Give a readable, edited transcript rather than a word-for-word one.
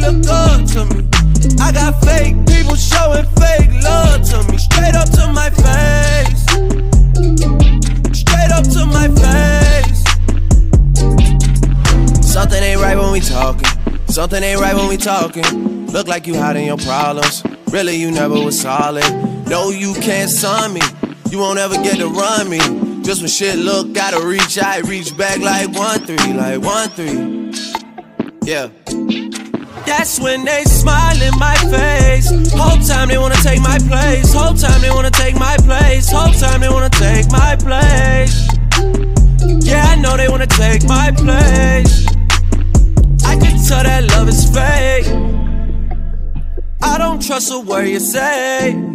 look up to me. I got fake people showing fake love to me. Straight up to my face. Straight up to my face. Something ain't right when we talking. Something ain't right when we talking. Look like you hiding your problems. Really, you never was solid. No, you can't son me. You won't ever get to run me. Just when shit look, gotta reach, I reach back like 1-3, like 1-3. Yeah. That's when they smile in my face. Whole time they wanna take my place. Whole time they wanna take my place. Whole time they wanna take my place. Yeah, I know they wanna take my place. I can tell that love is fake. I don't trust a word you say.